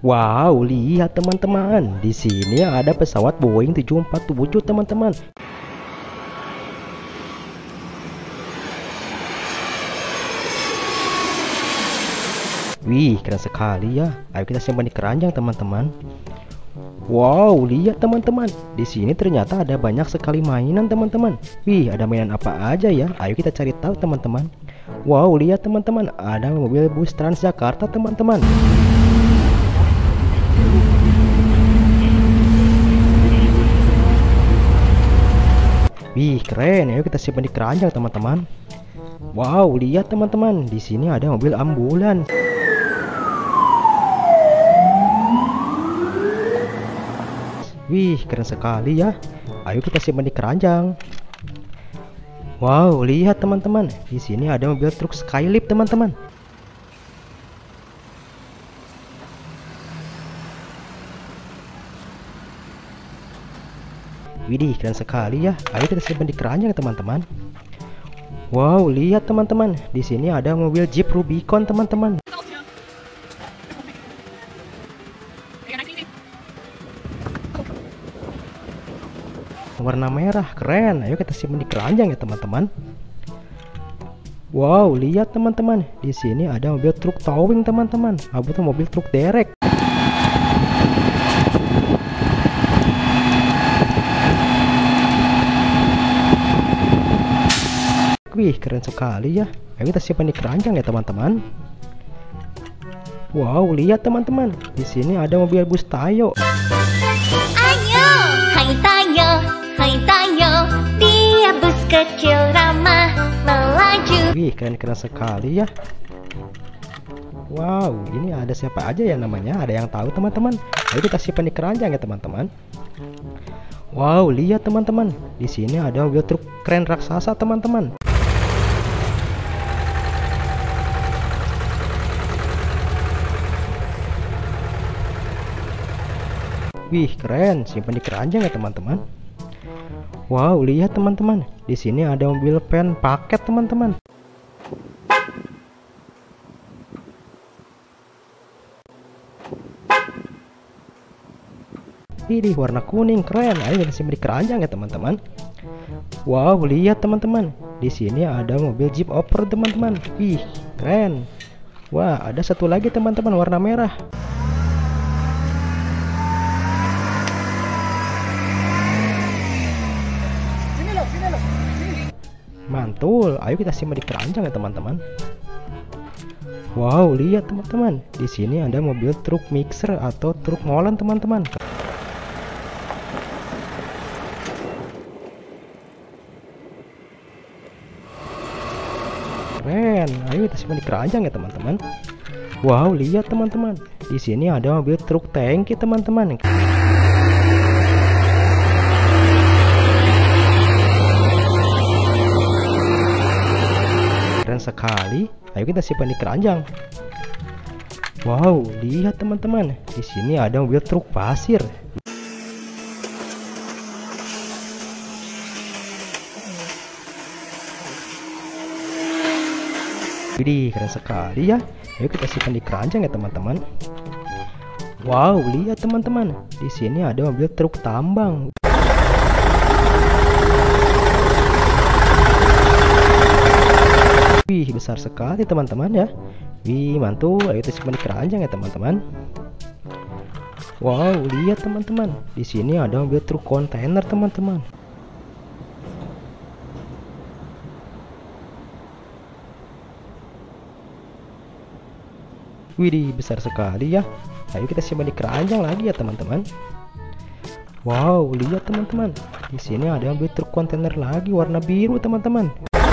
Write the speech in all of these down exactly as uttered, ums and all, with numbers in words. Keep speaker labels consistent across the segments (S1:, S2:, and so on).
S1: Wow, lihat teman-teman, di sini ada pesawat Boeing tujuh empat tujuh teman-teman. Wih, keren sekali ya. Ayo kita simpan di keranjang teman-teman. Wow, lihat teman-teman, di sini ternyata ada banyak sekali mainan teman-teman. Wih, ada mainan apa aja ya? Ayo kita cari tahu teman-teman. Wow, lihat teman-teman, ada mobil bus Transjakarta teman-teman. Wih, keren. Ayo kita simpan di keranjang teman-teman. Wow, lihat teman-teman, di sini ada mobil ambulans. Wih, keren sekali ya. Ayo kita simpan di keranjang. Wow, lihat teman-teman, di sini ada mobil truk Skylift teman-teman. Widih, keren sekali ya. Ayo kita simpan di keranjang teman-teman. Wow, lihat teman-teman, di sini ada mobil Jeep Rubicon teman-teman. Warna merah, keren. Ayo kita simpan di keranjang ya teman-teman. Wow, lihat teman-teman, di sini ada mobil truk towing teman-teman. Apa tuh mobil truk derek? Wih, keren sekali ya. Ayo kita simpan di keranjang ya teman-teman. Wow, lihat teman-teman, di sini ada mobil bus Tayo.
S2: Ayo, hai Tayo, hai Tayo, dia bus kecil ramah melaju.
S1: Wih, keren-keren sekali ya. Wow, ini ada siapa aja ya namanya? Ada yang tahu teman-teman? Ayo kita simpan di keranjang ya teman-teman. Wow, lihat teman-teman, di sini ada mobil truk keren raksasa teman-teman. Wih, keren, simpan di keranjang ya teman-teman. Wow, lihat teman-teman, di sini ada mobil van paket teman-teman. Ini warna kuning, keren. Ayo kita simpan di keranjang ya teman-teman. Wow, lihat teman-teman, di sini ada mobil Jeep Over teman-teman. Wih, keren. Wah, ada satu lagi teman-teman, warna merah. Mantul. Ayo kita simpan di keranjang ya teman-teman. Wow, lihat teman-teman, di sini ada mobil truk mixer atau truk molen teman-teman. Keren. Ayo kita simpan di keranjang ya teman-teman. Wow, lihat teman-teman, di sini ada mobil truk tangki teman-teman. Keren sekali. Ayo kita simpan di keranjang. Wow, lihat teman-teman, di sini ada mobil truk pasir. Widih, keren sekali ya. Ayo kita simpan di keranjang ya teman-teman. Wow, lihat teman-teman, di sini ada mobil truk tambang. Wih, besar sekali teman-teman ya. Wih, mantul. Ayo kita simpan di keranjang ya teman-teman. Wow, lihat teman-teman, di sini ada mobil truk kontainer teman-teman. Wih, besar sekali ya. Ayo kita simpan di keranjang lagi ya teman-teman. Wow, lihat teman-teman, di sini ada mobil truk kontainer lagi warna biru teman-teman.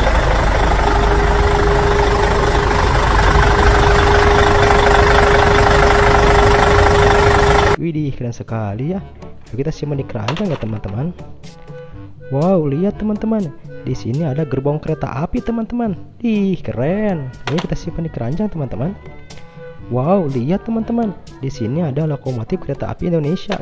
S1: Widih, keren sekali ya. Ayo kita simpan di keranjang ya teman-teman. Wow, lihat teman-teman, di sini ada gerbong kereta api teman-teman. Ih, keren. Ayo kita simpan di keranjang teman-teman. Wow, lihat teman-teman, di sini ada lokomotif kereta api Indonesia.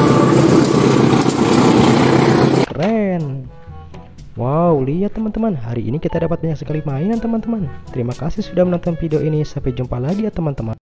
S1: Keren. Wow, lihat teman-teman, hari Hari ini kita dapat banyak sekali mainan teman-teman. Terima kasih sudah menonton video ini. Sampai jumpa lagi ya teman-teman.